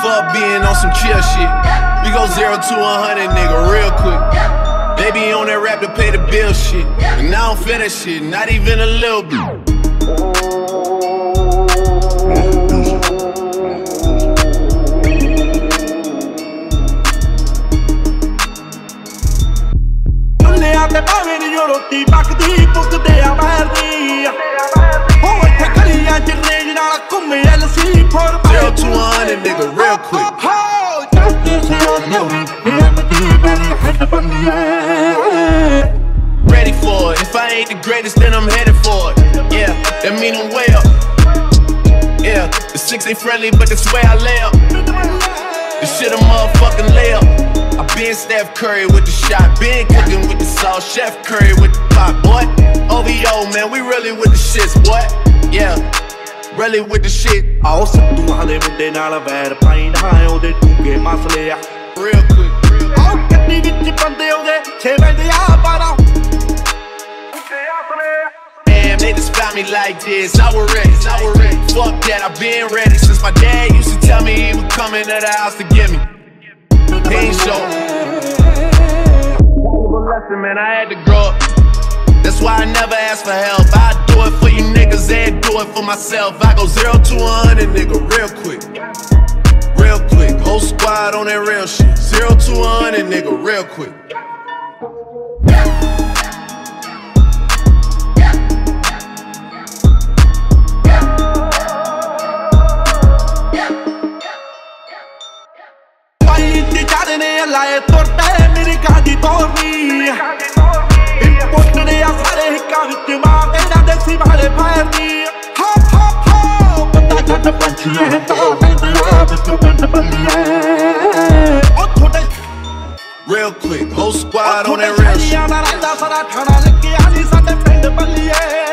Fuck being on some chill shit. We go 0 to 100, nigga, real quick. They be on that rap to pay the bill shit. And I don't feel that shit, not even a little bit. Te pavilion roti bakdi pukde a merdi ho ithe galiyan ch range naal ghumme LC for 0 to 100, nigga, real quick. ho se on ready for it. If I ain't the greatest, then I'm headed for it. Yeah, that mean I'm way up. Yeah, the 6 ain't friendly, but that's where I lay up. This shit a motherfucking layup. I been Steph Curry with the shot, been cooking with the sauce, Chef Curry with the pot, boy. OVO, man, we really with the shits, boy. Yeah, really with the shit. Aao Sidhu hale munde naal vair paina ode tunge masle a real quick. Aao gaddi vich bande ode 6 bande a 12 Damn, they just found me like this. I was ready. Fuck that, I been ready since my dad used to tell me he was coming to the house to get me. He ain't show. Lesson, man, I had to grow up. That's why I never ask for help. I do it for you niggas and do it for myself. I go 0 to 100, nigga, real quick. Real quick, whole squad on that real shit. 0 to 100, nigga, real quick. लाए तोड़ते मेरी गाड़ी तोड़नी import ने सारे हिक्का विच मारे ना देसी वाले फायरनी हॉप हॉप हॉप बंदा जट पंछी है तो इंडिया विच बंद बलिए ओ थोड़े real quick, whole squad on that real shit. सारा ठाणा लगे आली साडे पिंड बलिए